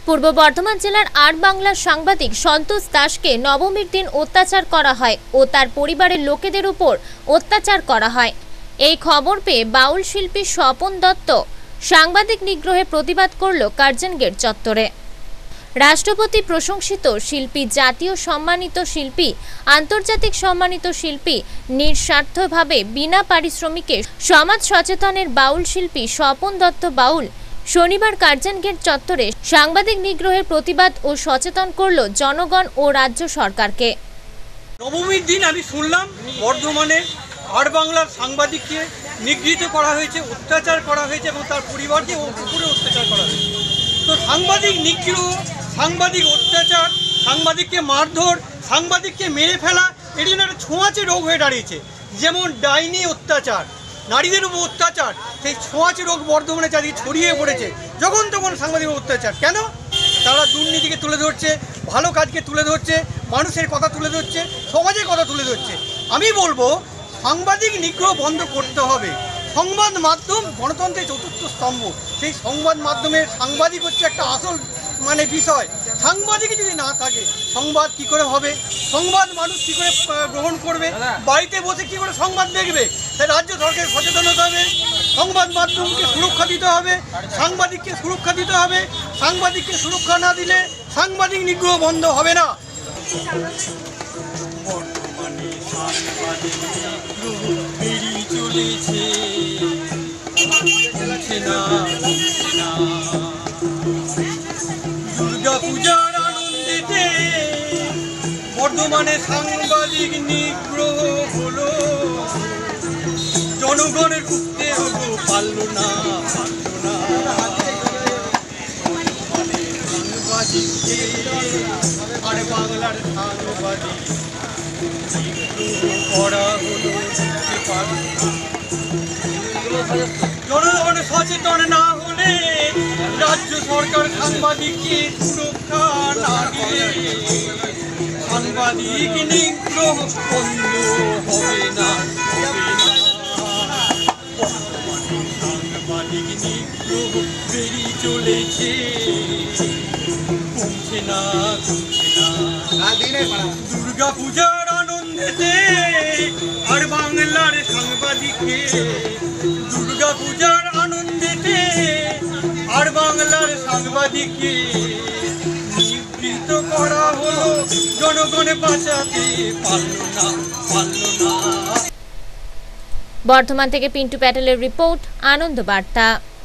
পূর্ব বর্ধমান জেলার আড়বাংলার সাংবাদিক সন্তোষ দাসকে নবমীর দিন অত্যাচার করা হয় ও তার পরিবারের লোকেদের উপর অত্যাচার করা হয়। এই খবর পেয়ে বাউল শিল্পী স্বপন দত্ত সাংবাদিক নিগ্রহে প্রতিবাদ করল কার্জন গেট চত্বরে। রাষ্ট্রপতি প্রশংসিত শিল্পী, জাতীয় সম্মানিত শিল্পী, আন্তর্জাতিক সম্মানিত শিল্পী, নিঃস্বার্থভাবে বিনা পারিশ্রমিকে সমাজ সচেতনের বাউল শিল্পী স্বপন দত্ত বাউল শনিবার কার্জন গেট চত্বরে সাংবাদিক নিগ্রহের প্রতিবাদ ও সচেতন করল জনগণ ও রাজ্য সরকারকে। নবমীর দিন আমি শুনলাম বর্ধমানে আড়বাংলার সাংবাদিককে নিগৃহীত করা হয়েছে, অত্যাচার করা হয়েছে এবং তার পরিবারকে উপরে অত্যাচার করা হয়েছে। তো সাংবাদিক নিগ্রহ, সাংবাদিক অত্যাচার, সাংবাদিককে মারধর, সাংবাদিককে মেরে ফেলা, এটি জন্য একটা ছোঁয়াচে রোগ হয়ে দাঁড়িয়েছে। যেমন ডাইনি অত্যাচার, নারীদের উপর অত্যাচার, সেই ছোঁয়াচে রোগ বর্ধমানে চারিদিকে ছড়িয়ে পড়েছে। যখন তখন সাংবাদিক অত্যাচার। কেন? তারা দুর্নীতিকে তুলে ধরছে, ভালো কাজকে তুলে ধরছে, মানুষের কথা তুলে ধরছে, সমাজের কথা তুলে ধরছে। আমি বলবো সাংবাদিক নিগ্রহ বন্ধ করতে হবে। সংবাদ মাধ্যম গণতন্ত্রের চতুর্থ স্তম্ভ। সেই সংবাদ মাধ্যমের সাংবাদিক হচ্ছে একটা আসল বিষয়। সাংবাদিক যদি না থাকে সংবাদ কি করে হবে? সংবাদ মানুষ কি করে গ্রহণ করবে? বাড়িতে বসে কি করে সংবাদ দেখবে? তাই রাজ্য সরকারের সচেতন হতে হবে। সংবাদ মাধ্যমকে সুরক্ষা দিতে হবে, সাংবাদিককে সুরক্ষা দিতে হবে। সাংবাদিককে সুরক্ষা না দিলে সাংবাদিক নিগ্রহ বন্ধ হবে না। দুর্গা পূজার আনন্দেতে বর্ধমানে সাংবাদিক নিগ্রহ হলো, জনগণের রুখতে হলো পারল না। সাংবাদিককে আর বাংলার সাংবাদিক করা হলো, জনগণ সচেতন না হলে রাজ্য সরকার সাংবাদিককে সুরক্ষা না দিলে সাংবাদিক নিগ্রহ বন্ধ হবে না। সাংবাদিক নিগ্রহ বেরিয়ে চলেছে, কমছে না। দুর্গা পূজার আনন্দেতে আর বাংলার সাংবাদিককে, দুর্গা পূজার আনন্দেতে আর বাংলার সাংবাদিককে নিগৃহীত করা হলো, জনগণ বাঁচাতে পারল না। বর্ধমান থেকে পিন্টু প্যাটেলের রিপোর্ট, আনন্দ বার্তা।